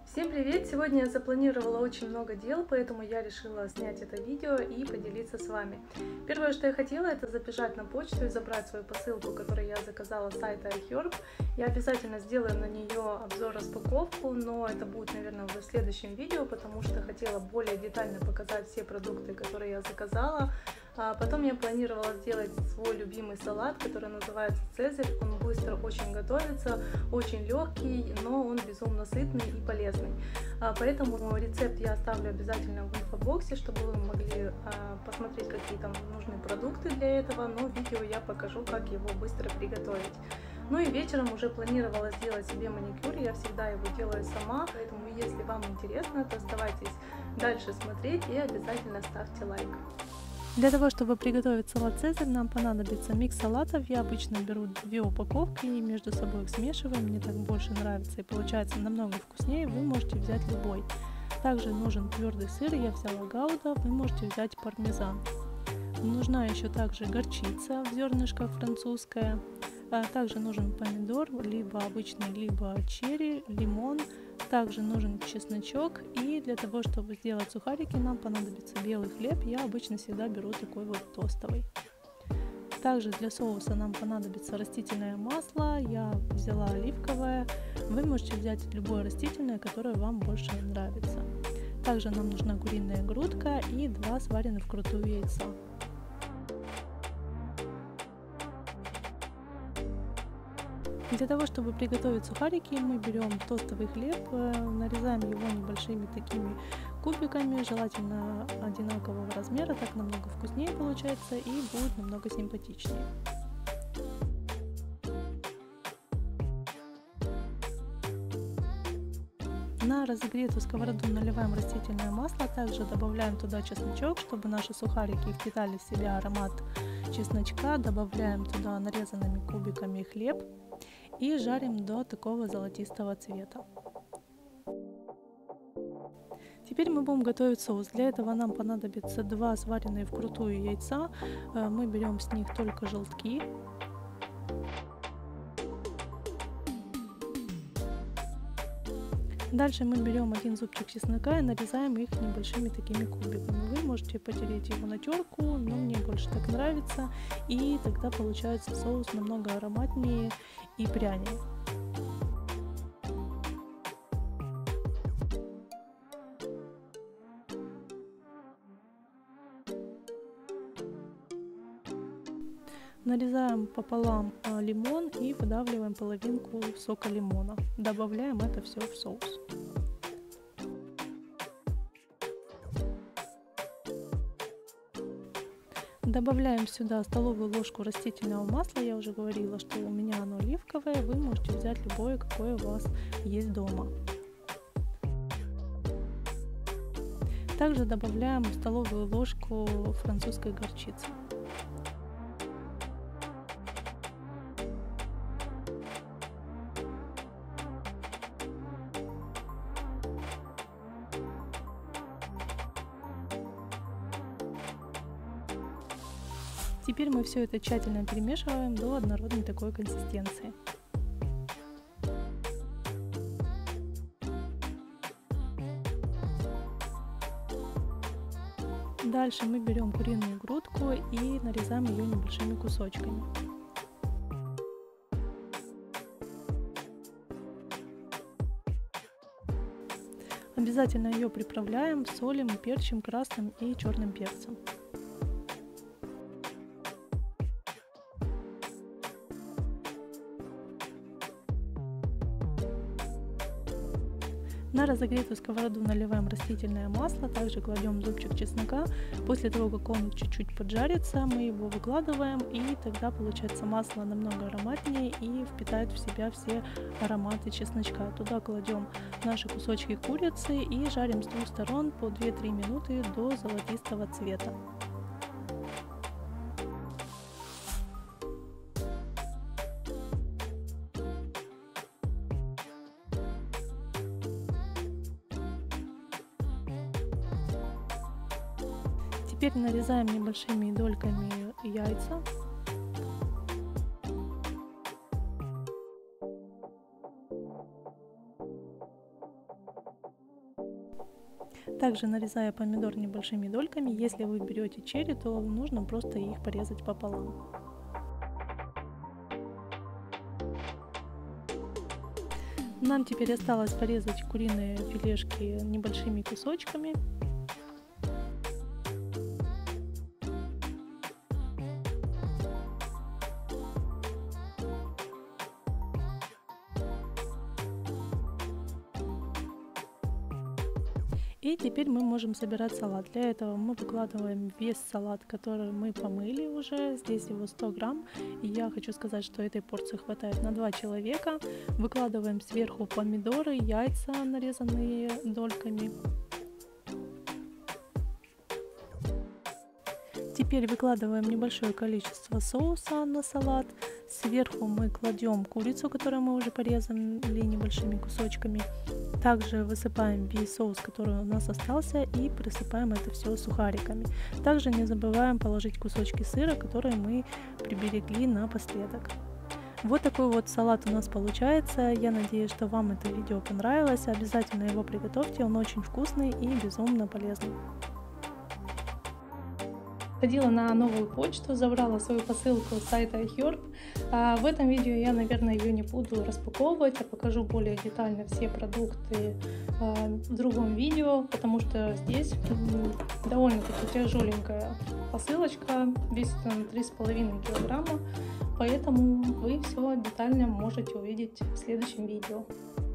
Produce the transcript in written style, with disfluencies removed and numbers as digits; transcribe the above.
Всем привет! Сегодня я запланировала очень много дел, поэтому я решила снять это видео и поделиться с вами. Первое, что я хотела, это забежать на почту и забрать свою посылку, которую я заказала с сайта iHerb. Я обязательно сделаю на нее обзор-распаковку, но это будет, наверное, уже в следующем видео, потому что хотела более детально показать все продукты, которые я заказала. Потом я планировала сделать свой любимый салат, который называется «Цезарь». Он быстро очень готовится, очень легкий, но он безумно сытный и полезный. Поэтому рецепт я оставлю обязательно в инфобоксе, чтобы вы могли посмотреть, какие там нужны продукты для этого, но в видео я покажу, как его быстро приготовить. Ну и вечером уже планировала сделать себе маникюр, я всегда его делаю сама, поэтому если вам интересно, то оставайтесь дальше смотреть и обязательно ставьте лайк. Для того, чтобы приготовить салат «Цезарь», нам понадобится микс салатов. Я обычно беру 2 упаковки и между собой их смешиваю. Мне так больше нравится и получается намного вкуснее. Вы можете взять любой. Также нужен твердый сыр. Я взяла гауда. Вы можете взять пармезан. Нужна еще также горчица в зернышках французская. Также нужен помидор, либо обычный, либо черри, лимон. Также нужен чесночок, и для того, чтобы сделать сухарики, нам понадобится белый хлеб. Я обычно всегда беру такой вот тостовый. Также для соуса нам понадобится растительное масло. Я взяла оливковое. Вы можете взять любое растительное, которое вам больше нравится. Также нам нужна куриная грудка и 2 сваренных вкрутую яйца. Для того, чтобы приготовить сухарики, мы берем тостовый хлеб, нарезаем его небольшими такими кубиками, желательно одинакового размера, так намного вкуснее получается и будет намного симпатичнее. На разогретую сковороду наливаем растительное масло, также добавляем туда чесночок, чтобы наши сухарики впитали в себя аромат чесночка, добавляем туда нарезанными кубиками хлеб и жарим до такого золотистого цвета. Теперь мы будем готовить соус. Для этого нам понадобится 2 сваренные вкрутую яйца. Мы берем с них только желтки. Дальше мы берем 1 зубчик чеснока и нарезаем их небольшими такими кубиками. Вы можете потереть его на терку, но мне больше так нравится. И тогда получается соус намного ароматнее и прянее. Нарезаем пополам лимон и выдавливаем половинку сока лимона. Добавляем это все в соус. Добавляем сюда столовую ложку растительного масла. Я уже говорила, что у меня оно оливковое. Вы можете взять любое, какое у вас есть дома. Также добавляем столовую ложку французской горчицы. Теперь мы все это тщательно перемешиваем до однородной такой консистенции. Дальше мы берем куриную грудку и нарезаем ее небольшими кусочками. Обязательно ее приправляем солью, перчем красным и черным перцем. На разогретую сковороду наливаем растительное масло, также кладем зубчик чеснока. После того, как он чуть-чуть поджарится, мы его выкладываем, и тогда получается масло намного ароматнее и впитает в себя все ароматы чесночка. Туда кладем наши кусочки курицы и жарим с 2 сторон по 2-3 минуты до золотистого цвета. Теперь нарезаем небольшими дольками яйца. Также нарезая помидор небольшими дольками. Если вы берете черри, то нужно просто их порезать пополам. Нам теперь осталось порезать куриные филешки небольшими кусочками. И теперь мы можем собирать салат. Для этого мы выкладываем весь салат, который мы помыли уже. Здесь его 100 грамм. И я хочу сказать, что этой порции хватает на 2 человека. Выкладываем сверху помидоры, яйца, нарезанные дольками. Теперь выкладываем небольшое количество соуса на салат. Сверху мы кладем курицу, которую мы уже порезали небольшими кусочками. Также высыпаем весь соус, который у нас остался, и присыпаем это все сухариками. Также не забываем положить кусочки сыра, которые мы приберегли напоследок. Вот такой вот салат у нас получается. Я надеюсь, что вам это видео понравилось. Обязательно его приготовьте, он очень вкусный и безумно полезный. Ходила на новую почту, забрала свою посылку с сайта iHerb. В этом видео я, наверное, ее не буду распаковывать, а покажу более детально все продукты в другом видео, потому что здесь довольно-таки тяжеленькая посылочка, весит она 3,5 килограмма, поэтому вы все детально можете увидеть в следующем видео.